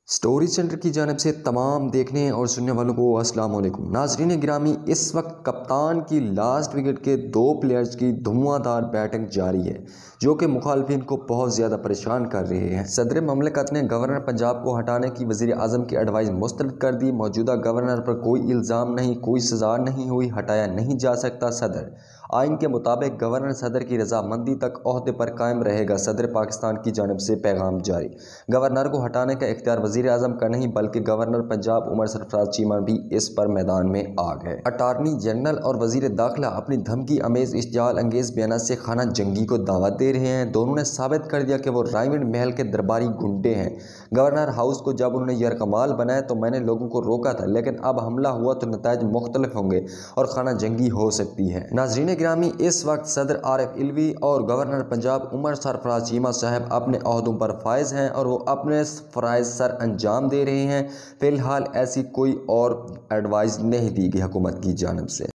Story centre کی جانب سے تمام دیکھنے اور سننے والوں کو السلام علیکم۔ ناظرین گرامی، اس وقت کپتان کی لاسٹ وکٹ کے 2 پلیئرز کی دھواں دھار بیٹنگ جاری ہے جو کہ مخالفین کو بہت زیادہ پریشان کر رہے ہیں۔ صدر مملکت نے گورنر پنجاب کو ہٹانے کی وزیر اعظم کی ایڈوائز مسترد کر دی۔ موجودہ گورنر پر کوئی الزام نہیں، کوئی سزا نہیں ہوئی، ہٹایا نہیں جا سکتا۔ صدر آئین کے مطابق گورنر صدر کی رضامندی تک عہدے پر قائم رہے گا۔ صدر پاکستان کی جانب سے پیغام جاری۔ گورنر کو ہٹانے کا اختیار وزیر اعظم کا نہیں بلکہ گورنر پنجاب عمر سرفراز چیمہ بھی اس پر میدان میں آ گئے۔ اٹارنی جنرل اور وزیر داخلہ اپنی دھمکی امیز اشتعال انگیز بیانات سے خانہ جنگی کو دعوت دے رہے ہیں۔ دونوں نے ثابت کر دیا کہ وہ رائمنڈ محل کے درباری گنڈے ہیں۔ گورنر ہاؤس کو جب انہوں نے یرغمال بنایا تو میں نے لوگوں کو روکا تھا، لیکن اب حملہ ہوا تو نتائج مختلف ہوں گے اور خانہ جنگی ہو سکتی ہے۔ ناظرین گرامی، اس وقت صدر عارف علوی اور گورنر پنجاب عمر سرفراز چیمہ صاحب اپنے عہدوں پر فائز ہیں اور وہ اپنے فرائض سر انجام دے رہے ہیں۔ فی الحال ایسی کوئی اور ایڈوائز نہیں دی گئی حکومت کی جانب سے۔